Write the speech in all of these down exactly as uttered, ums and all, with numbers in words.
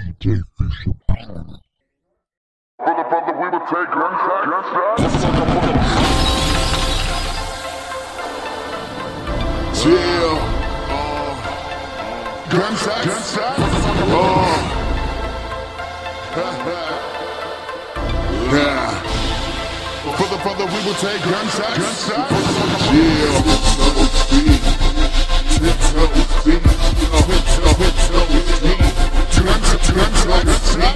D J Feasibility. For the brother, we will take gunshot, gunshot. Chill. Uh, gunshot, gunshot. Uh, yeah. For the brother, we will take gunshot, gunshot. Chill. Tiptoes deep. Tiptoes deep. Gunshot, gunshot, gunshot.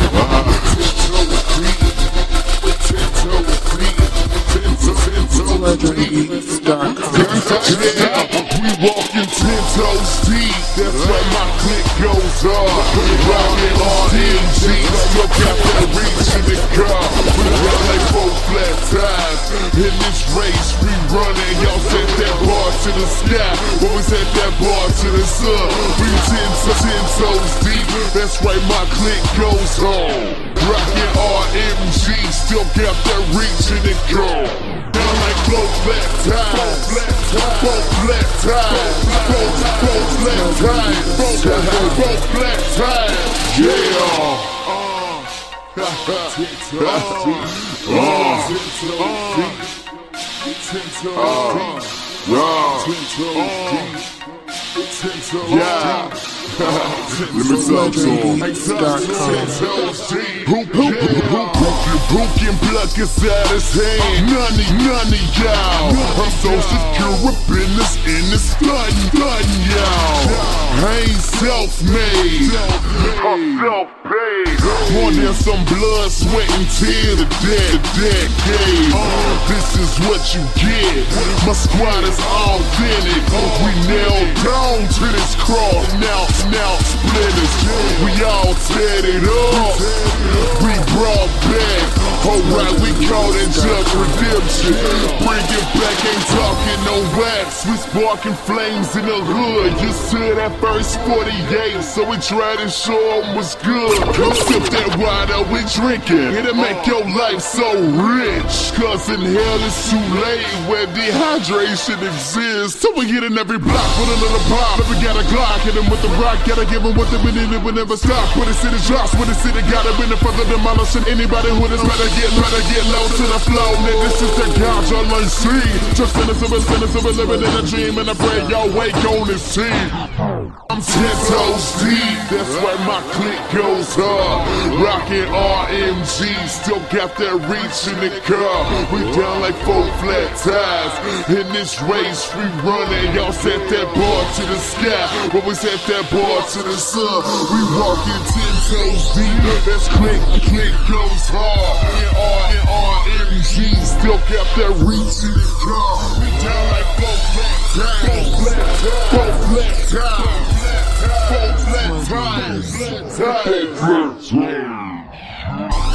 Legendary Beats dot com. We walking ten toes deep. That's why my click goes off. Rockin' R M G, still got that reach in the car. We run like four flat tires. In this race, we running. Y'all set that bar to the sky. When we set that bar to the sun, we ten, ten toes deep. That's right, my click goes home. Rockin' R M G, still got that reach in the car. Four flat tires, four flat tires, four flat tires, four flat tires, yeah. Yeah. Let me talk to him. Hoop, hoop, hoop, hoop, and pluck us out his hand. None of, none of y'all. I'm so secure up in this, in this stuntin', stuntin', y'all. I ain't self-made, I'm self-paid. More than some blood, sweat, and tears. The dead, the dead game. This is what you get. My squad is authentic. We nailed down to this cross. Now, now splinters. We all set it up. We brought back. Alright, we call it just redemption. Bring it back, ain't talking no wax. We sparking flames in the hood. You see that first forty-eight, so we try to show them what's good. Sip that water we drinking. It'll make your life so rich. Cause in hell it's too late where dehydration exists. So we hit in every block with another pop. Never got a Glock, hit him with the rock. Gotta give him what they need, it will never stop. When the city drops, when the city got it, been in front of demolishing anybody who is better get, better get low to the flow. Nigga, this is the gouge on my see. Just innocent, innocent, living in a dream, and I pray y'all wake on this team. I'm ten toes deep, that's why my click goes hard. Rockin' R M G, still got that reach in the car. We down like four flat tires. In this race, we running. Y'all set that bar to the sky. When we set that bar to the sun, we walking ten toes deep. That's click, click goes hard. And R and R M G, still got that reach in the car. We down like four flat tires. Four flat tires. Four flat tires. Four flat tires.